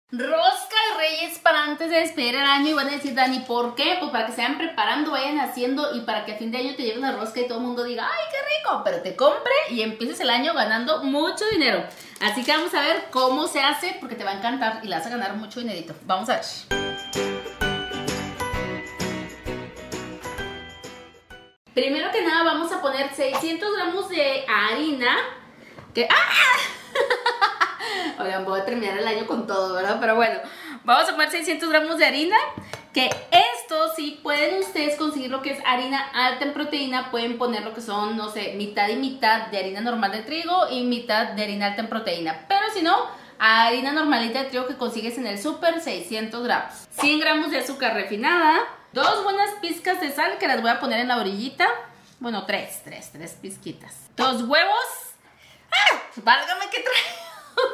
Rosca de Reyes para antes de despedir el año. Y van a decir, Dani, ¿por qué? Pues para que se vayan preparando, vayan haciendo y para que a fin de año te lleves una rosca y todo el mundo diga, ¡ay, qué rico! Pero te compre y empieces el año ganando mucho dinero. Así que vamos a ver cómo se hace porque te va a encantar y le vas a ganar mucho dinerito. Vamos a ver. Primero que nada vamos a poner 600 gramos de harina. Oigan, voy a terminar el año con todo, ¿verdad? Pero bueno, vamos a poner 600 gramos de harina. Que esto, si pueden ustedes conseguir lo que es harina alta en proteína, pueden poner lo que son, no sé, mitad y mitad de harina normal de trigo y mitad de harina alta en proteína. Pero si no, harina normalita de trigo que consigues en el súper, 600 gramos. 100 gramos de azúcar refinada. 2 buenas pizcas de sal que las voy a poner en la orillita. Bueno, 3 pizquitas. 2 huevos. ¡Ah! ¡Válgame que traigo!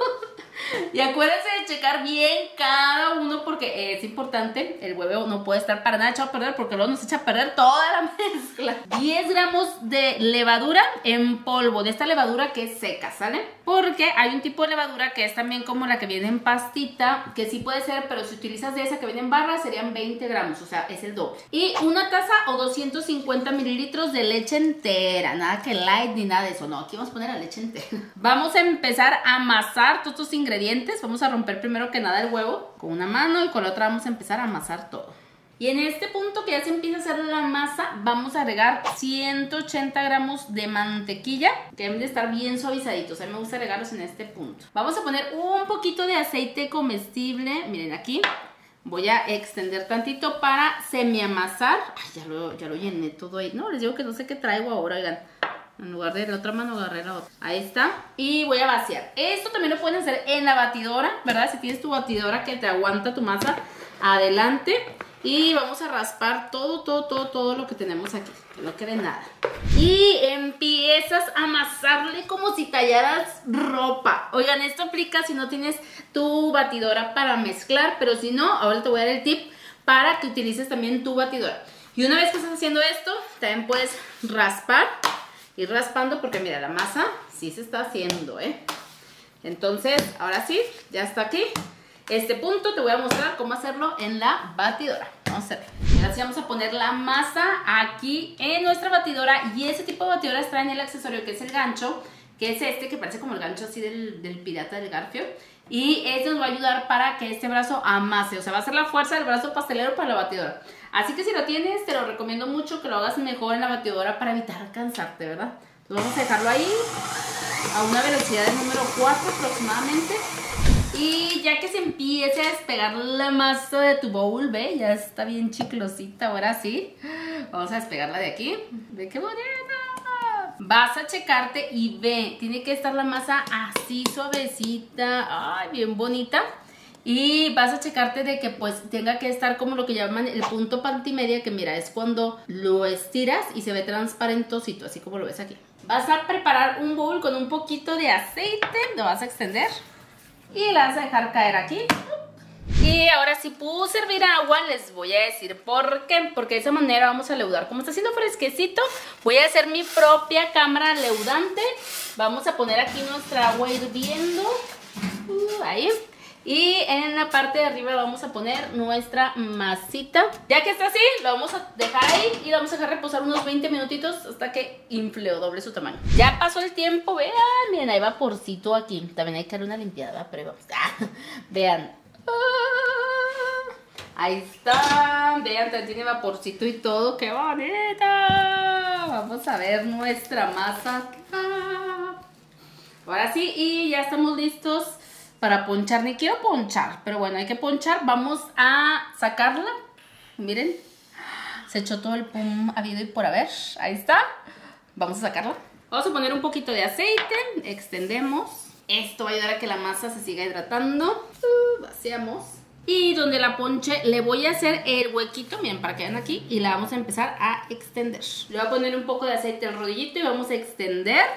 Y acuérdense de checar bien cada uno porque es importante. El huevo no puede estar para nada echado a perder porque luego nos echa a perder toda la mezcla. 10 gramos de levadura en polvo, de esta levadura que es seca, ¿sale? Porque hay un tipo de levadura que es también como la que viene en pastita, que sí puede ser, pero si utilizas de esa que viene en barra serían 20 gramos, o sea, es el doble. Y una taza o 250 mililitros de leche entera, nada que light ni nada de eso, no, aquí vamos a poner la leche entera. Vamos a empezar a amasar todos estos ingredientes. Vamos a romper primero que nada el huevo con una mano y con la otra vamos a empezar a amasar todo. Y en este punto que ya se empieza a hacer la masa, vamos a agregar 180 gramos de mantequilla, que deben de estar bien suavizaditos. A mí me gusta agregarlos en este punto. Vamos a poner un poquito de aceite comestible. Miren aquí. Voy a extender tantito para semi-amasar. Ay, ya lo llené todo ahí. No, les digo que no sé qué traigo ahora, oigan. En lugar de la otra mano agarré la otra. Ahí está. Y voy a vaciar. Esto también lo pueden hacer en la batidora, ¿verdad? Si tienes tu batidora que te aguanta tu masa, adelante. Y vamos a raspar todo lo que tenemos aquí. Que no quede nada. Y empiezas a amasarle como si tallaras ropa. Oigan, esto aplica si no tienes tu batidora para mezclar. Pero si no, ahora te voy a dar el tip para que utilices también tu batidora. Y una vez que estás haciendo esto, también puedes raspar. Ir raspando porque mira, la masa sí se está haciendo, Entonces, ahora sí, ya está aquí. Este punto te voy a mostrar cómo hacerlo en la batidora. Vamos a ver. Ahora sí vamos a poner la masa aquí en nuestra batidora. Y ese tipo de batidoras traen el accesorio que es el gancho, que es este que parece como el gancho así del pirata del Garfio. Y este nos va a ayudar para que este brazo amase. O sea, va a ser la fuerza del brazo pastelero para la batidora. Así que si lo tienes, te lo recomiendo mucho que lo hagas mejor en la batidora para evitar cansarte, ¿verdad? Entonces vamos a dejarlo ahí a una velocidad de número 4 aproximadamente. Y ya que se empiece a despegar la masa de tu bowl, ¿ve? Ya está bien chiclosita, ahora sí. Vamos a despegarla de aquí. ¡Ve qué bonita! Vas a checarte y ve, tiene que estar la masa así suavecita, ay, bien bonita. Y vas a checarte de que pues tenga que estar como lo que llaman el punto pantimedia, que mira, es cuando lo estiras y se ve transparentosito, así como lo ves aquí. Vas a preparar un bowl con un poquito de aceite, lo vas a extender y la vas a dejar caer aquí. Y ahora si puedo servir agua, les voy a decir por qué. Porque de esa manera vamos a leudar. Como está haciendo fresquecito, voy a hacer mi propia cámara leudante. Vamos a poner aquí nuestra agua hirviendo. Ahí. Y en la parte de arriba vamos a poner nuestra masita. Ya que está así, lo vamos a dejar ahí y lo vamos a dejar reposar unos 20 minutitos hasta que infle o doble su tamaño. Ya pasó el tiempo, vean, miren, hay vaporcito aquí. También hay que darle una limpiada, pero vamos. Vean. Ahí está, vean, tiene vaporcito y todo, ¡qué bonita! Vamos a ver nuestra masa. Ahora sí, y ya estamos listos para ponchar. Ni quiero ponchar, pero bueno, hay que ponchar. Vamos a sacarla. Miren, se echó todo el pum habido y por haber. Ahí está. Vamos a sacarla. Vamos a poner un poquito de aceite. Extendemos. Esto va a ayudar a que la masa se siga hidratando. Vaciamos. Y donde la ponche le voy a hacer el huequito, miren, para que vean aquí. Y la vamos a empezar a extender. Le voy a poner un poco de aceite al rodillito y vamos a extender.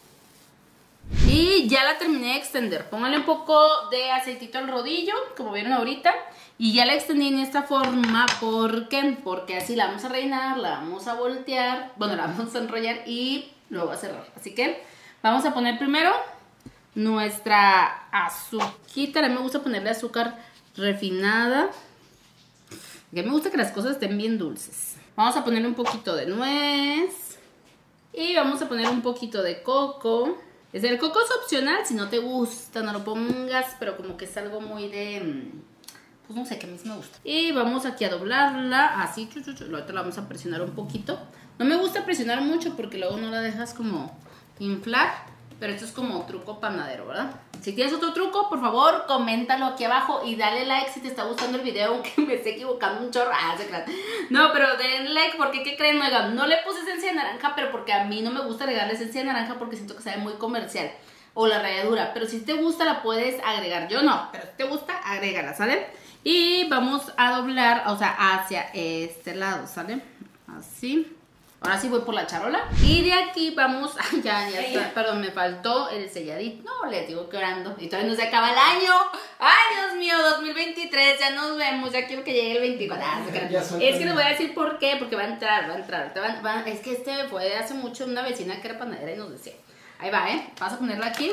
Y ya la terminé de extender. Pónganle un poco de aceitito al rodillo, como vieron ahorita. Y ya la extendí en esta forma. ¿Por qué? Porque así la vamos a rellenar, la vamos a voltear. Bueno, la vamos a enrollar y luego a cerrar. Así que vamos a poner primero nuestra azuquita. A mí me gusta ponerle azúcar refinada. Que me gusta que las cosas estén bien dulces. Vamos a ponerle un poquito de nuez. Y vamos a poner un poquito de coco. El coco es opcional, si no te gusta, no lo pongas. Pero como que es algo muy de... pues no sé, que a mí sí me gusta. Y vamos aquí a doblarla, así, ahorita la vamos a presionar un poquito. No me gusta presionar mucho porque luego no la dejas como inflar. Pero esto es como truco panadero, ¿verdad? Si tienes otro truco, por favor, coméntalo aquí abajo y dale like si te está gustando el video, aunque me esté equivocando un chorro. No, pero den like porque, ¿qué creen? Oigan, no le puse esencia de naranja, pero porque a mí no me gusta agregarle esencia de naranja porque siento que sabe muy comercial. O la ralladura, pero si te gusta la puedes agregar. Yo no, pero si te gusta, agrégala, ¿sale? Y vamos a doblar, o sea, hacia este lado, ¿sale? Así. Ahora sí voy por la charola. Y de aquí vamos... ya está. Perdón, me faltó el selladito. No, les digo que orando. Y todavía no se acaba el año. Ay, Dios mío, 2023. Ya nos vemos. Ya quiero que llegue el 24. Es que les voy a decir por qué. Porque va a entrar. Es que este fue hace mucho una vecina que era panadera y nos decía. Ahí va, ¿eh? Vas a ponerla aquí.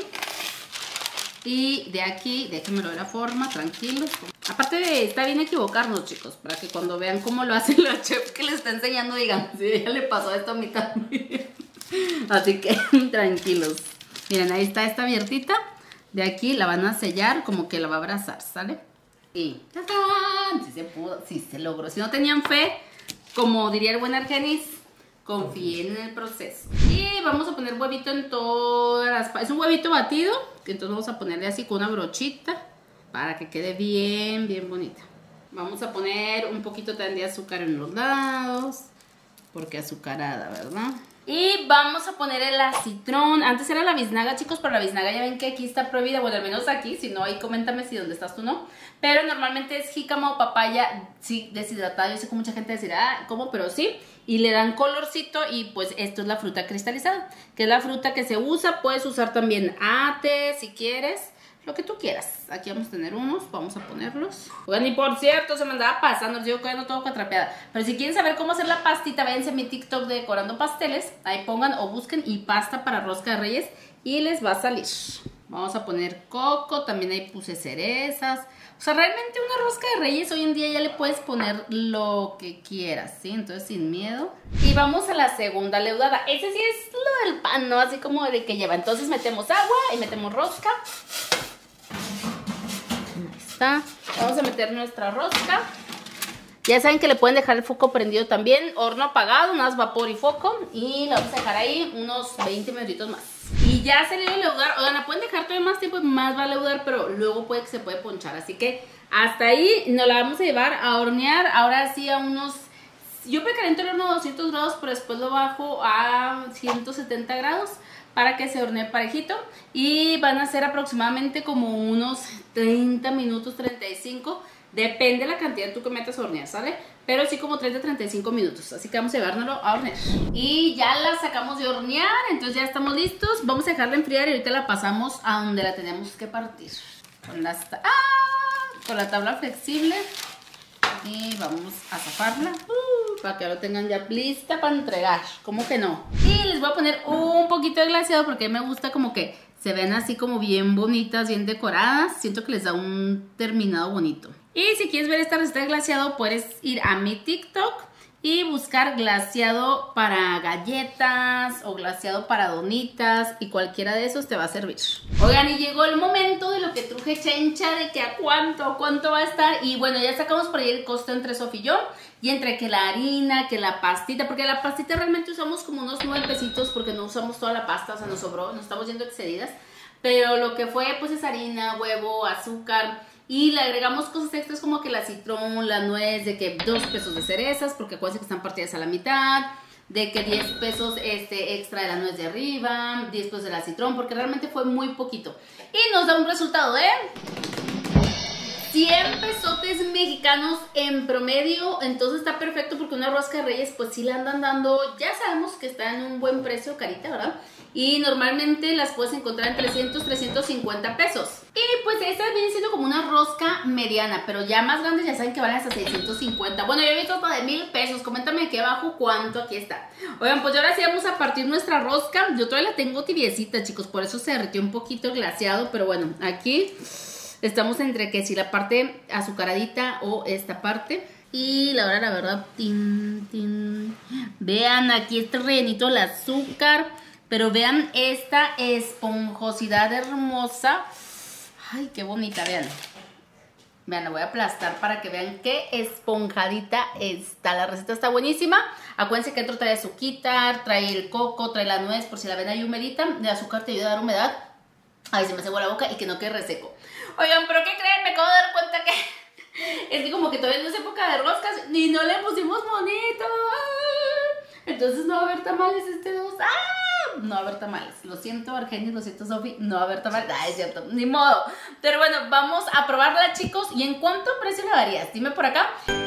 Y de aquí, déjenmelo de la forma, tranquilos. Aparte está bien equivocarnos, chicos, para que cuando vean cómo lo hace la chef que les está enseñando digan, sí, ya le pasó esto a mí también. Así que tranquilos. Miren, ahí está esta abiertita. De aquí la van a sellar, como que la va a abrazar, ¿sale? Y ¡tachán! Sí se pudo, sí se logró. Si no tenían fe, como diría el buen Argenis, confíen en el proceso. Y vamos a poner huevito en todas las... Es un huevito batido, entonces vamos a ponerle así con una brochita para que quede bien, bien bonita. Vamos a poner un poquito también de azúcar en los lados, porque azucarada, ¿verdad? Y vamos a poner el acitrón. Antes era la biznaga, chicos, pero la biznaga ya ven que aquí está prohibida. Bueno, al menos aquí, si no, ahí coméntame si donde estás tú no. Pero normalmente es jícama o papaya, sí, deshidratada. Yo sé que mucha gente decirá, ¿cómo? Pero sí. Y le dan colorcito y pues esto es la fruta cristalizada, que es la fruta que se usa. Puedes usar también ate si quieres, lo que tú quieras. Aquí vamos a tener unos, vamos a ponerlos. Oigan, y por cierto, se me andaba pasando, les digo que ya no tengo catrapeada. Pero si quieren saber cómo hacer la pastita, váyanse a mi TikTok de Decorando Pasteles. Ahí pongan o busquen y pasta para rosca de reyes y les va a salir. Vamos a poner coco, también ahí puse cerezas. O sea, realmente una rosca de reyes hoy en día ya le puedes poner lo que quieras, ¿sí? Entonces, sin miedo. Y vamos a la segunda leudada. Ese sí es lo del pan, ¿no? Así como de que lleva. Entonces metemos agua y metemos rosca. Ahí está. Vamos a meter nuestra rosca. Ya saben que le pueden dejar el foco prendido también. Horno apagado, nada más vapor y foco. Y la vamos a dejar ahí unos 20 minutitos más. Y ya se le dio leudar. Oigan, la pueden dejar todavía más tiempo y más va a leudar, pero luego puede que se puede ponchar. Así que hasta ahí nos la vamos a llevar a hornear. Ahora sí a unos... Yo precaliento el horno a 200 grados, pero después lo bajo a 170 grados para que se hornee parejito. Y van a ser aproximadamente como unos 30 minutos, 35. Depende de la cantidad tú que metas a hornear, ¿sale? Pero sí como 30-35 minutos. Así que vamos a llevárnoslo a hornear. Y ya la sacamos de hornear, entonces ya estamos listos. Vamos a dejarla enfriar y ahorita la pasamos a donde la tenemos que partir. Con la tabla flexible. Y vamos a zafarla. Para que lo tengan ya lista para entregar. ¿Cómo que no? Y les voy a poner un poquito de glaseado porque me gusta como que se ven así como bien bonitas, bien decoradas. Siento que les da un terminado bonito. Y si quieres ver esta receta de glaseado, puedes ir a mi TikTok y buscar glaseado para galletas o glaseado para donitas y cualquiera de esos te va a servir. Oigan, y llegó el momento de lo que truje chencha, de que a cuánto va a estar. Y bueno, ya sacamos por ahí el costo entre Sofi y yo. Y entre que la harina, que la pastita, porque la pastita realmente usamos como unos 9 pesitos porque no usamos toda la pasta, o sea, nos sobró, nos estamos yendo excedidas. Pero lo que fue pues es harina, huevo, azúcar. Y le agregamos cosas extras como que el acitrón, la nuez, de que 2 pesos de cerezas, porque acuérdense que están partidas a la mitad, de que 10 pesos extra de la nuez de arriba, 10 pesos del acitrón, porque realmente fue muy poquito. Y nos da un resultado de 100 pesotes mexicanos en promedio, entonces está perfecto porque una rosca de Reyes pues sí la andan dando, ya sabemos que está en un buen precio, carita, ¿verdad? Y normalmente las puedes encontrar en 300, 350 pesos. Y pues esta viene siendo como una rosca mediana, pero ya más grandes ya saben que valen hasta 650. Bueno, yo he visto hasta de 1000 pesos, coméntame aquí abajo cuánto, aquí está. Oigan, pues ya ahora sí vamos a partir nuestra rosca. Yo todavía la tengo tibiecita, chicos, por eso se derritió un poquito el glaseado, pero bueno, aquí estamos entre que si la parte azucaradita o esta parte. Y la verdad, vean aquí este rellenito del azúcar. Pero vean esta esponjosidad hermosa. Ay, qué bonita, vean. Vean, la voy a aplastar para que vean qué esponjadita está. La receta está buenísima. Acuérdense que dentro trae azúcar, trae el coco, trae la nuez, por si la ven ahí humedita. El azúcar te ayuda a dar humedad. Ay, se me cebó la boca y que no quede reseco. Oigan, ¿pero qué creen? Me acabo de dar cuenta que es que como que todavía no es época de roscas y no le pusimos monito. Entonces no va a haber tamales este 2. No va a haber tamales. Lo siento, Argenis, lo siento, Sofi. No va a haber tamales. Es cierto, ni modo. Pero bueno, vamos a probarla, chicos. ¿Y en cuánto precio la darías? Dime por acá.